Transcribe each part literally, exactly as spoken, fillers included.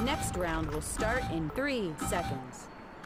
next round will start in three seconds.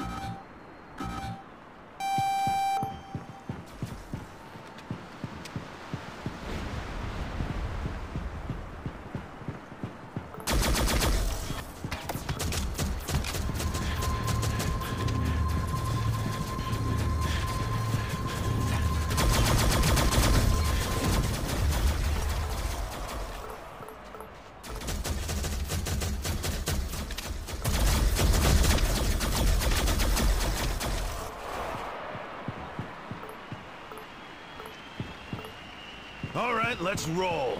All right, let's roll.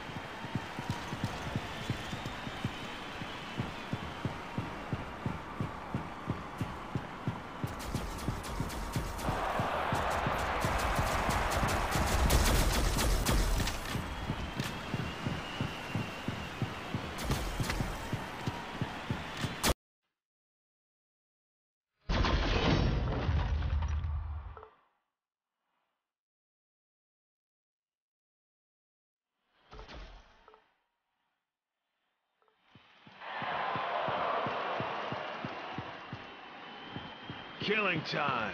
Killing time.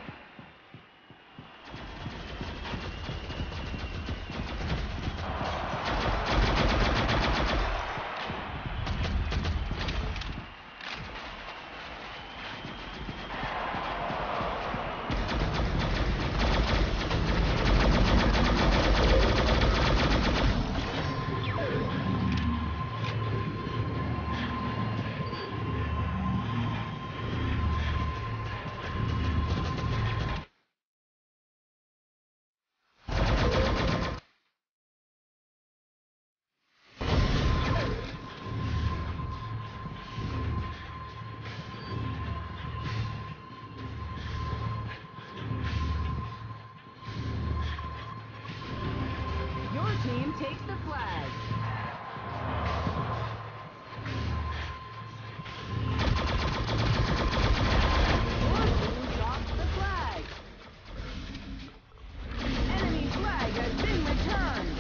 Team takes the flag. Your team drops the flag. Enemy flag has been returned.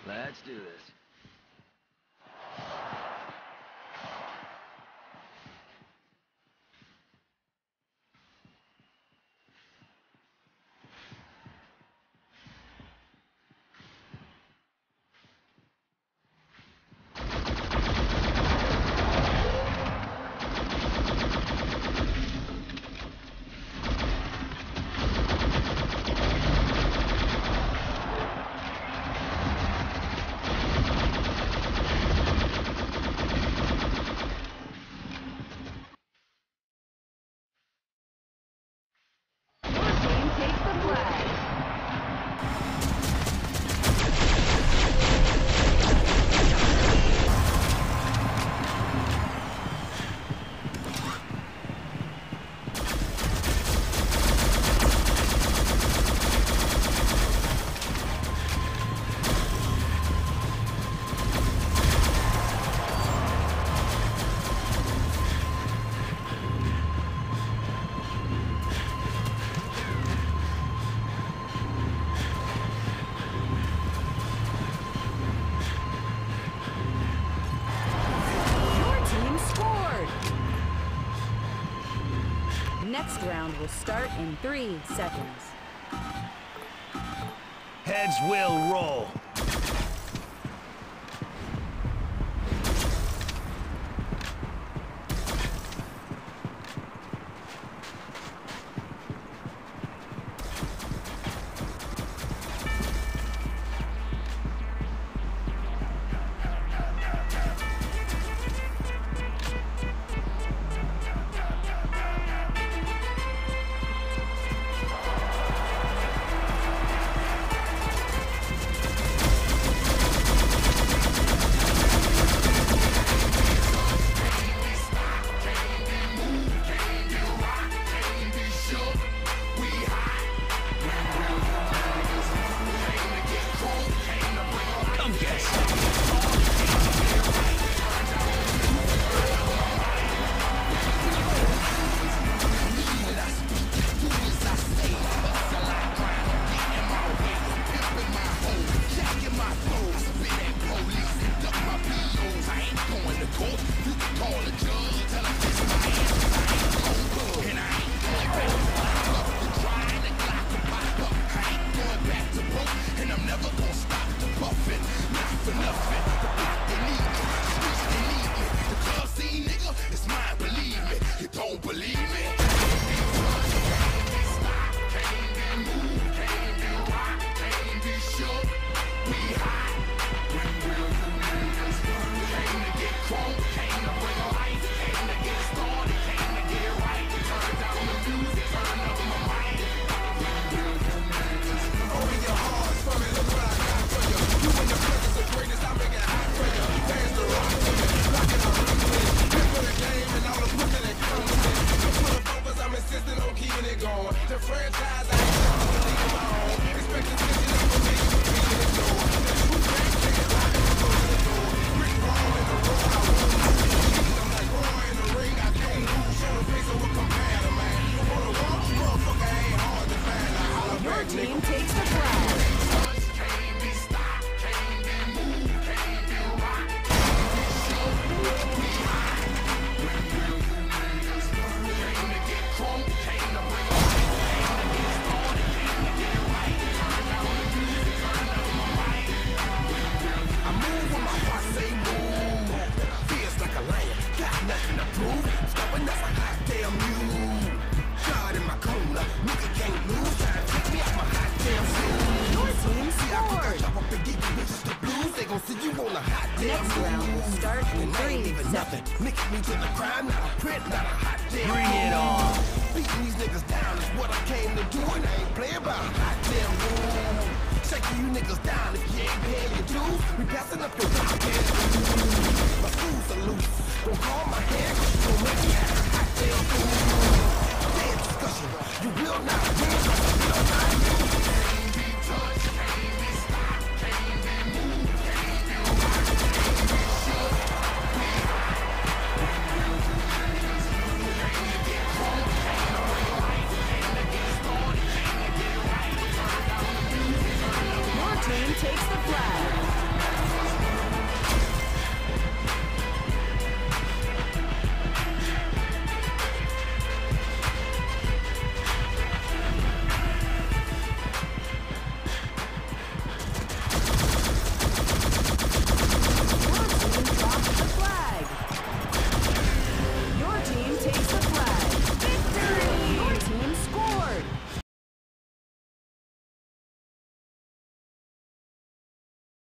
Let's do this. Next round will start in three seconds. Heads will roll. Next round will start in three seconds. Mix me to the crime, not a print, not a hot damn. Bring it on. Beating these niggas down is what I came to do, and I ain't playing by a hot damn rule. Shaking you niggas down if you ain't paying your dues. We passing up your rock ass. My screws are loose. Don't call my hand, cause you gon' make me have a hot damn fool. Dead discussion, you will not win, cause you will not lose. Can't be touched, can't be stopped, can't be moved, can't be rocked, can't be shook. We hot. Can't to get drunk, can't to bring life, can't to get started, can't to get right. Turn down the music, turn up my Your team takes the flag.